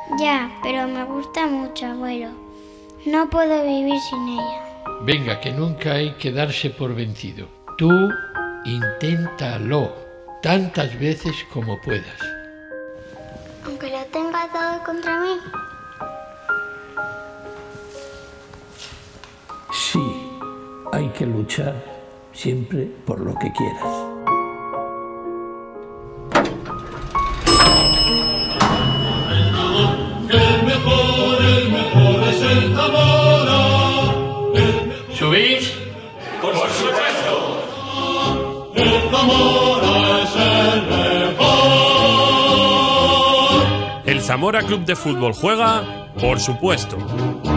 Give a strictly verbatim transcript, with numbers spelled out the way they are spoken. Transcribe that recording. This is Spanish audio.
Ya, pero me gusta mucho, abuelo. No puedo vivir sin ella. Venga, que nunca hay que darse por vencido. Tú inténtalo tantas veces como puedas. Aunque la tenga todo contra mí. Sí, hay que luchar siempre por lo que quieras. El mejor, el mejor es el Zamora. ¿Subís? Por supuesto. El Zamora es el mejor. El Zamora Club de Fútbol juega, por supuesto.